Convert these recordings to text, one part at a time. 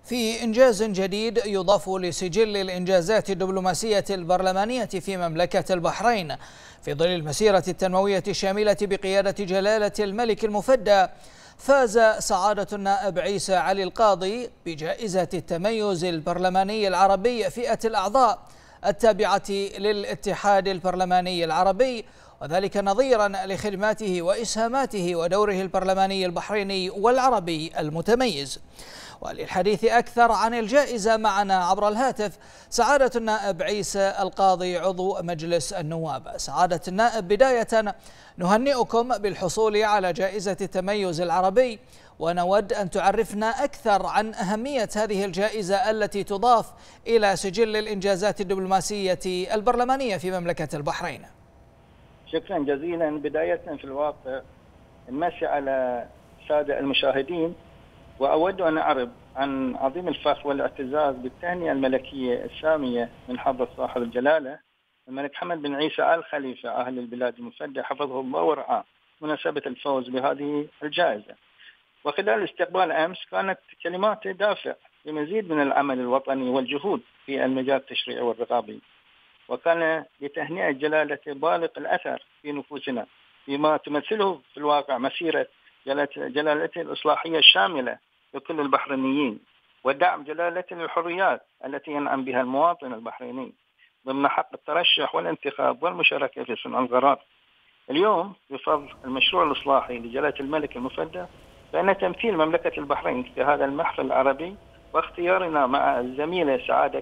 في إنجاز جديد يضاف لسجل الإنجازات الدبلوماسية البرلمانية في مملكة البحرين في ظل المسيرة التنموية الشاملة بقيادة جلالة الملك المفدى. فاز سعادة النائب عيسى علي القاضي بجائزة التميز البرلماني العربي فئة الأعضاء التابعة للاتحاد البرلماني العربي، وذلك نظيرا لخدماته وإسهاماته ودوره البرلماني البحريني والعربي المتميز. وللحديث أكثر عن الجائزة معنا عبر الهاتف سعادة النائب عيسى القاضي عضو مجلس النواب. سعادة النائب، بداية نهنئكم بالحصول على جائزة التميز العربي، ونود أن تعرفنا أكثر عن أهمية هذه الجائزة التي تضاف إلى سجل الإنجازات الدبلوماسية البرلمانية في مملكة البحرين. شكرا جزيلا. بداية في الواقع نمسي على السادة المشاهدين، وأود أن أعرب عن عظيم الفخر والاعتزاز بالتهنئة الملكية السامية من حضرة صاحب الجلالة الملك حمد بن عيسى آل خليفة أهل البلاد المفدى حفظه الله ورعاه مناسبة الفوز بهذه الجائزة. وخلال استقبال أمس كانت كلماته دافع لمزيد من العمل الوطني والجهود في المجال التشريعي والرقابي، وكان لتهنئة جلالته بالغ الأثر في نفوسنا بما تمثله في الواقع مسيرة جلالته الإصلاحية الشاملة لكل البحرينيين، ودعم جلالته للحريات التي ينعم بها المواطن البحريني ضمن حق الترشح والانتخاب والمشاركة في صنع القرار. اليوم بفضل المشروع الإصلاحي لجلالة الملك المفدى فإن تمثيل مملكة البحرين في هذا المحفل العربي واختيارنا مع الزميلة سعادة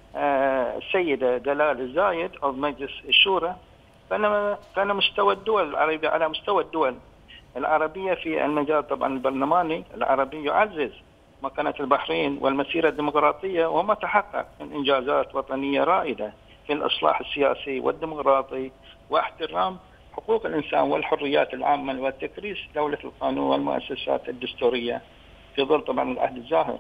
السيدة دلال الزايد عضو مجلس الشورى كان مستوى الدول العربية على مستوى الدول العربية في المجال طبعا البرلماني العربي يعزز مكانة البحرين والمسيرة الديمقراطية، وما تحقق من إنجازات وطنية رائدة في الإصلاح السياسي والديمقراطي واحترام حقوق الإنسان والحريات العامة والتكريس دولة القانون والمؤسسات الدستورية في ظل طبعا العهد الزاهر.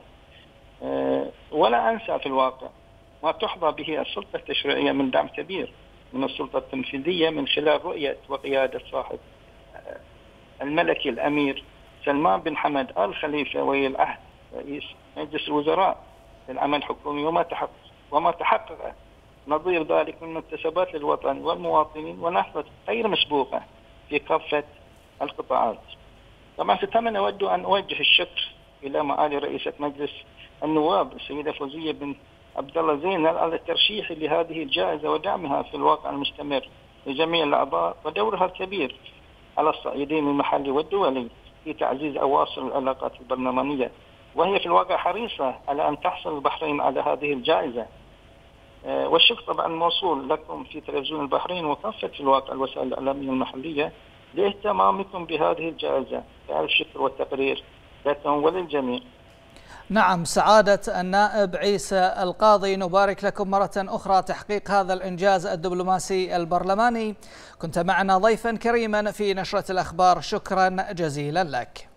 ولا أنسى في الواقع ما تحظى به السلطة التشريعية من دعم كبير من السلطة التنفيذية من خلال رؤية وقيادة صاحب الملكي الأمير سلمان بن حمد آل خليفة ولي العهد رئيس مجلس الوزراء للعمل الحكومي، وما تحقق نظير ذلك من مكتسبات للوطن والمواطنين ونهضة غير مسبوقة في كافة القطاعات. طبعا في الثمن أود أن أوجه الشكر إلى معالي رئيسة مجلس النواب السيدة فوزية بن عبد الله زينل على الترشيح لهذه الجائزة ودعمها في الواقع المستمر لجميع الأعضاء ودورها الكبير على الصعيدين المحلي والدولي في تعزيز أواصر العلاقات البرلمانية، وهي في الواقع حريصة على أن تحصل البحرين على هذه الجائزة. والشكر طبعا موصول لكم في تلفزيون البحرين وكافة في الواقع الوسائل الإعلامية المحلية لاهتمامكم بهذه الجائزة. الشكر والتقدير لكم وللجميع. نعم، سعادة النائب عيسى القاضي، نبارك لكم مرة أخرى تحقيق هذا الإنجاز الدبلوماسي البرلماني. كنت معنا ضيفا كريما في نشرة الأخبار، شكرا جزيلا لك.